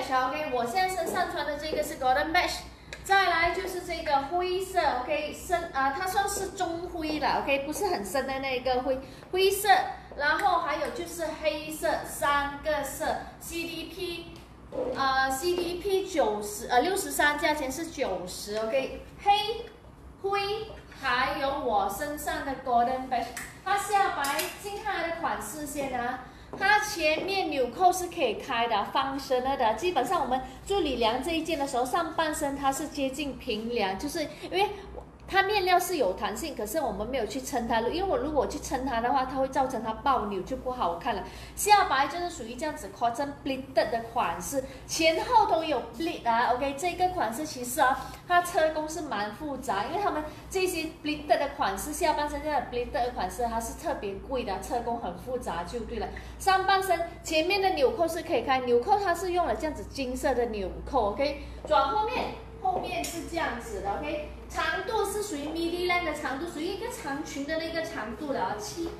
Beige，OK， 我现在身上穿的这个是 Golden Beige， 再来就是这个灰色 ，OK， 它算是中灰了 ，OK， 不是很深的那个灰色，然后还有就是黑色，3个色 ，CDP 63，价钱是90 ，OK， 黑、灰，还有我身上的 Golden Beige， 它下摆，先看它的款式先啊。它前面纽扣是可以开的，方身的。基本上我们助理量这一件的时候，上半身它是接近平量，就是因为它面料是有弹性，可是我们没有去撑它，因为如果去撑它的话，它会造成它爆扭，就不好看了。下摆就是属于这样子 cotton pleated 的款式，前后都有 pleat 啊 ，OK， 这个款式其实啊，它车工是蛮复杂，因为他们这些 pleated 的款式，下半身这样 pleated 的款式，它是特别贵的，车工很复杂就对了。上半身前面的纽扣是可以开，纽扣它是用了这样子金色的纽扣 ，OK， 转后面。后面是这样子的 ，OK， 长度是属于 midi length 的长度，属于一个长裙的那个长度的啊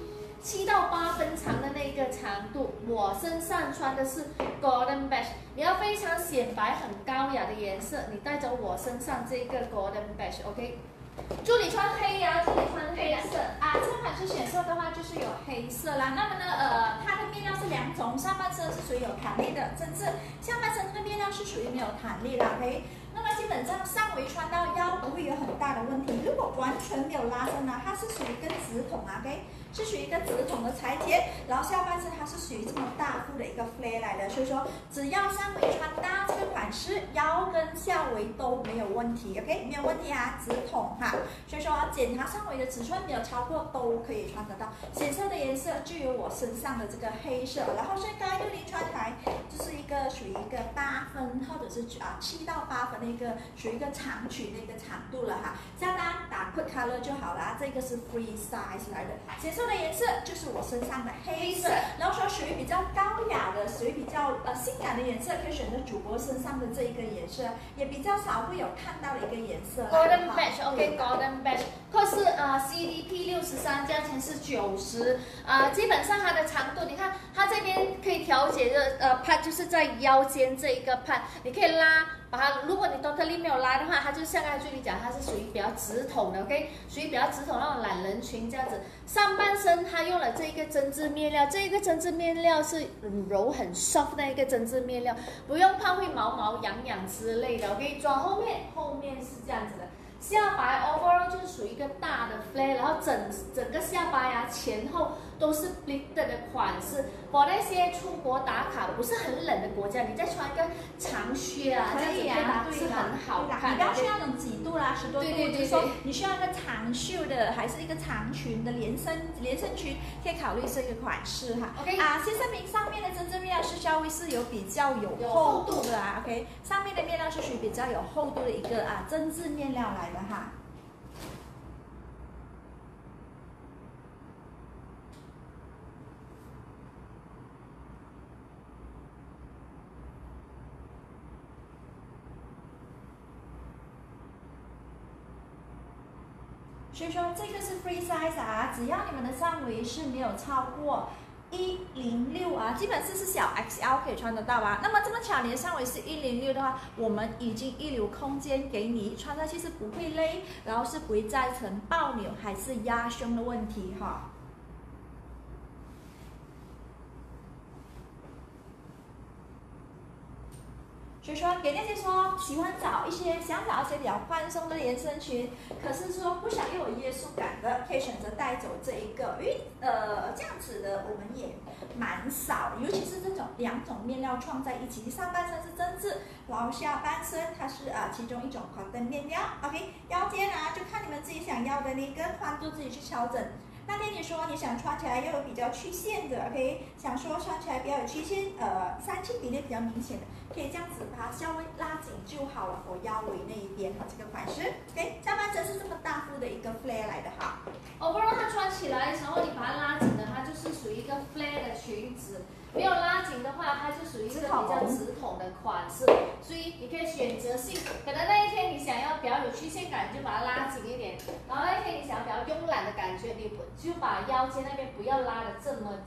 ，7到8分长的那个长度。我身上穿的是 Golden Beige， 你要非常显白、很高雅的颜色，你带着我身上这个 Golden Beige，OK。助理穿黑呀，助理穿黑色啊。这款式选色的话就是有黑色啦。那么呢，它的面料是2种，上半身是属于有弹力的针织，下半身这个面料是属于没有弹力的 ，OK。那么基本上上围穿到腰不会有很大的问题。如果完全没有拉伸呢，它是属于一个直筒啊 ，OK， 是属于一个直筒的裁剪，然后下半身它是属于这么大幅的一个 flare 来的，所以说只要上围穿搭这个款式，腰跟下围都没有问题 ，OK， 没有问题啊，直筒哈。所以说检查上围的尺寸没有超过都可以穿得到。显色的颜色就有我身上的这个黑色，然后身高160穿起来就是一个属于一个8分或者是7到8分的一个属于一个长裙的一个长度了哈。下单打 quick color 就好了，这个是 free size 来的。显色的颜色就是我身上的黑色，然后说属于比较高雅的，属于比较性感的颜色，可以选择主播身上的这一个颜色，也比较少会有看到的一个颜色。 Golden Beige，OK，Golden Beige， 扣是CDP 63，价钱是90，基本上它的长度，你看它这边可以调节的pad就是在腰间这一个pad，你可以拉。把它，如果你 totally 没有拉的话，它就像刚才助理讲，它是属于比较直筒的 ，OK， 属于比较直筒那种懒人裙这样子。上半身它用了这一个针织面料，这一个针织面料是很柔很 soft 的一个针织面料，不用怕会毛毛痒痒之类的 ，OK。转后面，后面是这样子的。下摆 overall 就是属于一个大的 flare， 然后整个下巴呀前后都是 pleated 的款式。for 那些出国打卡不是很冷的国家，你再穿一个长靴啊，这样子配搭是很好看的。 你不要需要那种几度啦，10多度，就是说你需要一个长袖的，还是一个长裙的连身裙，可以考虑这个款式哈。 OK 先声明上面的针织面料是稍微是有比较有厚度的啊 ，OK， 上面的面料是属于比较有厚度的一个针织面料来的哈。所以说这个是 free size 啊，只要你们的上围是没有超过106啊，基本上是小 XL 可以穿得到啊。那么这么巧，你的上围是106的话，我们已经预留空间给你，穿上去是不会勒，然后是不会造成爆扭还是压胸的问题哈。所以说，给那些说喜欢想找一些比较宽松的连身裙，可是说不想又有约束感的，可以选择带走这一个，因为这样子的我们也蛮少，尤其是这种2种面料创在一起，上半身是针织，然后下半身它是其中一种cotton面料 ，OK， 腰间就看你们自己想要的那个宽度自己去调整。那天你说你想穿起来又有比较曲线的 ，OK， 想说穿起来比较有曲线，3七比例比较明显的，可以这样子把它稍微拉紧就好了，我腰围那一边这个款式 ，OK， 下半身是这么大幅的一个 flare 来的哈。 不然它穿起来的时候你把它拉紧的，它就是属于一个 flare 的裙子。没有拉紧的话，它就属于一个比较直筒的款式，所以你可以选择性，可能那一天你想要比较有曲线感，你就把它拉紧一点；然后那一天你想要比较慵懒的感觉，你就把腰间那边不要拉的这么紧。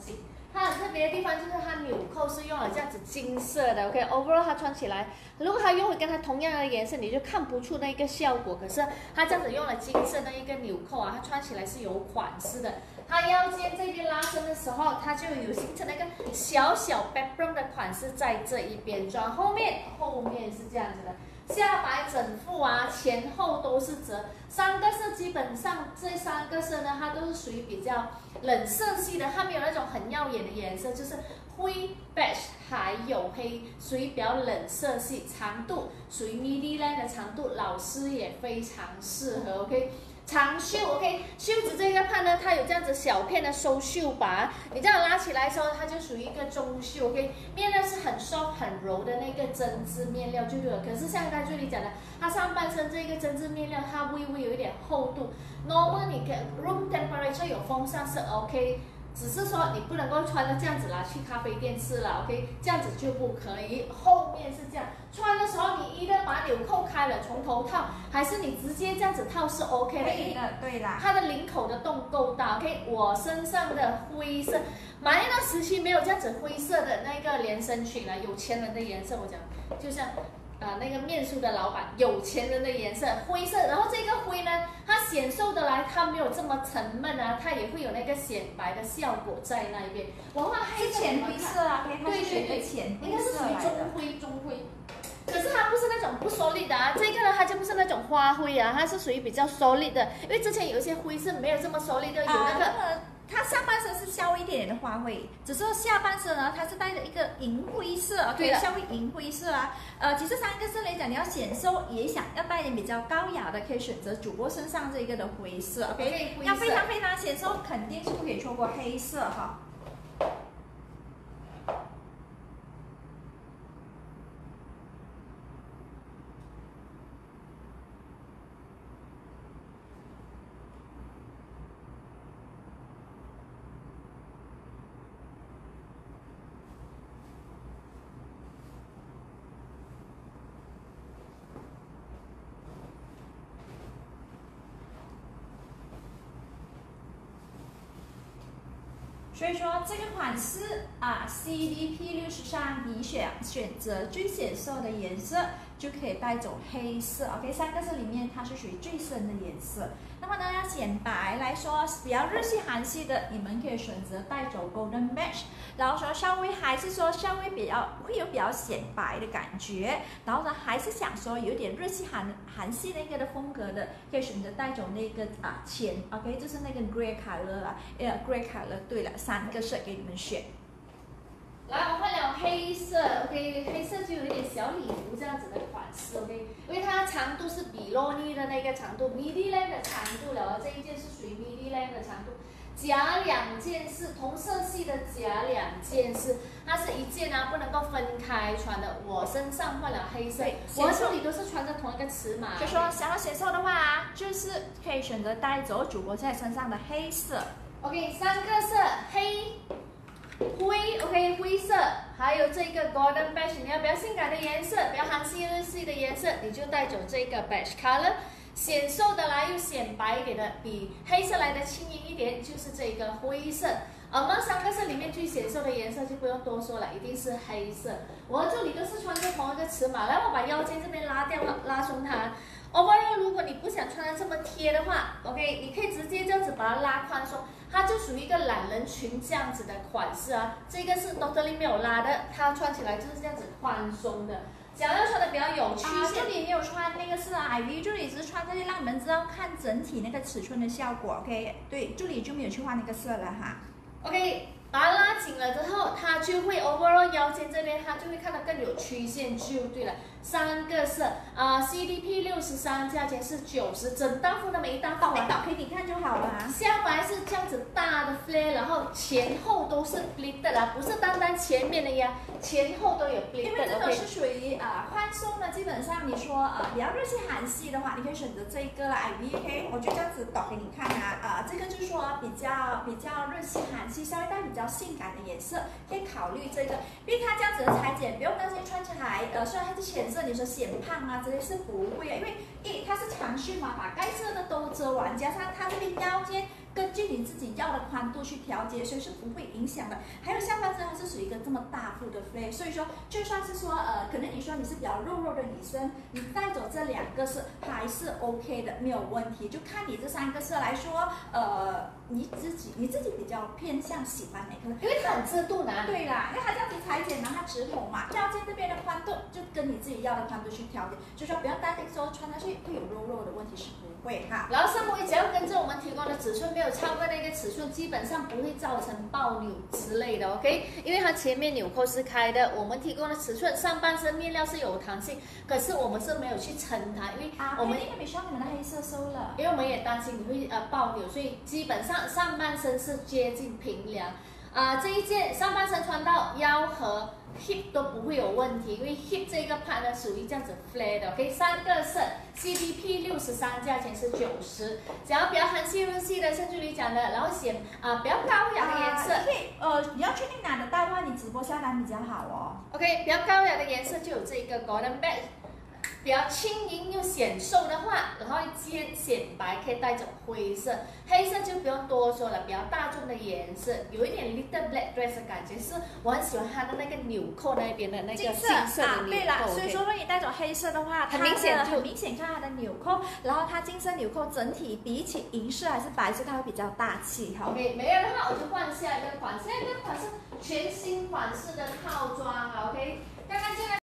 它很特别的地方就是它纽扣是用了这样子金色的 ，OK，overall 它穿起来，如果它用回跟它同样的颜色，你就看不出那个效果。可是它这样子用了金色的一个纽扣啊，它穿起来是有款式的。它腰间这边拉伸的时候，它就有形成那个小小 background 的款式在这一边，转后面是这样子的。下摆整副啊，前后都是折，三个色基本上这三个色呢，它都是属于比较冷色系的，它没有那种很耀眼的颜色，就是灰、beige 还有黑，属于比较冷色系，长度属于 midi line 的长度，老师也非常适合 ，OK。长袖 ，OK， 袖子这个part呢，它有这样子小片的收袖把，你这样拉起来的时候，它就属于一个中袖 ，OK， 面料是很 soft 很柔的那个针织面料就对了。可是像刚才这里讲的，它上半身这个针织面料，它微微有一点厚度 ，normal 你可 room temperature 有风扇是 OK。只是说你不能够穿的这样子啦，去咖啡店吃了 ，OK， 这样子就不可以。后面是这样，穿的时候你一定把纽扣开了，从头套，还是你直接这样子套是 OK 的。 对的，对啦。 它的领口的洞够大 ，OK。我身上的灰色，马一段时期没有这样子灰色的那个连身裙了，有钱人的颜色，我讲就像。那个面书的老板，有钱人的颜色，灰色。然后这个灰呢，它显瘦的来，它没有这么沉闷啊，它也会有那个显白的效果在那一边。我画黑色， 浅灰色啊，对对对，浅应该是属于中灰。可是它不是那种不 solid 的啊，这个呢它就不是那种花灰啊，它是属于比较 solid 的，因为之前有一些灰是没有这么 solid 的，有那个。 它上半身是稍微一点点的花卉，只是下半身呢，它是带着一个银灰色 ，OK， 稍微银灰色啊。其实三个色来讲，你要显瘦，也想要带点比较高雅的，可以选择主播身上这个的灰色 ，OK， 要非常非常显瘦，肯定是不可以错过黑色哈。所以说这个款式啊 ，CDP 63你选择最显瘦的颜色，就可以带走黑色。OK， 三个色里面它是属于最深的颜色。那么呢，要显白来说，比较日系韩系的，你们可以选择带走 Golden Beige， 然后说稍微还是说稍微比较显白的感觉，然后呢还是想说有点日系韩系那个的风格的，可以选择带走那个浅 ，OK， 就是那个 Grey Color 啊，Grey Color。对了，三个色给你们选。 来，我换了黑色 ，OK， 黑色就有一点小礼服这样子的款式 ，OK， 因为它长度是比洛尼的那个长度 ，midi line 的长度了，这一件是属于 midi line 的长度，夹两件是同色系的夹两件是，它是一件啊，不能够分开穿的。我身上换了黑色，我这里都是穿着同一个尺码。 就说想要显瘦的话，就是可以选择带走主播在身上的黑色。 OK， 三个色黑。灰 ，OK， 灰色，还有这个 Golden Beige， 你要比较性感的颜色，比较韩系日系的颜色，你就带走这个 Beige Color。显瘦的来又显白一点的，比黑色来的轻盈一点，就是这个灰色。我们三个色里面最显瘦的颜色就不用多说了，一定是黑色。我这里都是穿着同一个尺码，来我把腰间这边拉掉了，拉松它。overall 如果你不想穿的这么贴的话 ，OK， 你可以直接这样子把它拉宽松，它就属于一个懒人裙这样子的款式啊。这个是 totally 没有拉的，它穿起来就是这样子宽松的。想要穿的比较有曲线， 这里没有穿那个是IV， 这里只是穿这里让你们知道看整体那个尺寸的效果 ，OK， 对，这里就没有去换那个色了哈。 OK， 把它拉紧了之后，它就会 overall 腰间这边它就会看得更有曲线就对了。三个色CDP 63，价钱是90，整大幅的每一大幅导给你看就好了。 下摆是这样子大的 flare， 然后前后都是 pleated 啊，不是单单前面的呀，前后都有 pleated。 因为这个是属于宽松的，基本上你说比较日系韩系的话，你可以选择这个 IV， 我就这样子导给你看啊，这个就是说比较日系韩系，稍微带比较性感的颜色，可以考虑这个，因为它这样子的裁剪，不用担心穿起来虽然它是浅色，你说显胖啊这些是不会啊，因为它是长袖嘛，把该遮的都遮完，加上它这边腰间根据你自己要的宽度去调节，所以是不会影响的。还有下半身它是属于一个这么大幅的 flare， 所以说就算是说可能你说你是比较肉的女生，你带走这2个色还是 OK 的，没有问题。就看你这3个色来说，你自己比较偏向喜欢哪个？ 因为它很制度呢。 对啦，因为它这样子裁剪，然后它直筒嘛，腰间这边的宽度就跟你自己要的宽度去调节，就说不要担心说穿上去会有肉的问题，是不会哈。 然后上围只要跟着我们提供的尺寸没有超过那个尺寸，基本上不会造成爆扭之类的 ，OK？ 因为它前面纽扣是开的，我们提供的尺寸上半身面料是有弹性，可是我们是没有去撑它，因为我们美少你们的黑色收了， 因为我们也担心你会爆扭，所以基本上上半身是接近平量。这一件上半身穿到腰和 hip 都不会有问题，因为 hip 这个 part 呢属于这样子 flare 的 ，OK， 3个色 ，CBP 63，价钱是90，想要比较韩系日系的，像助理讲的，然后选比较高雅的颜色， 你要确定拿得到的话，你直播下单比较好哦。 OK， 比较高雅的颜色就有这个 golden beige。比较轻盈又显瘦的话，然后兼显白，可以带走灰色，黑色就不用多说了，比较大众的颜色，有一点 little black dress 的感觉，是我很喜欢它的那个纽扣那边的那个金色的纽扣。 对啦，所以说如果你带走黑色的话， 很明显看它的纽扣，然后它金色纽扣整体比起银色还是白色，它会比较大气哈。 OK， 没有的话我就换下一个款，下一个款是全新款式的套装 ，OK， 刚刚这个。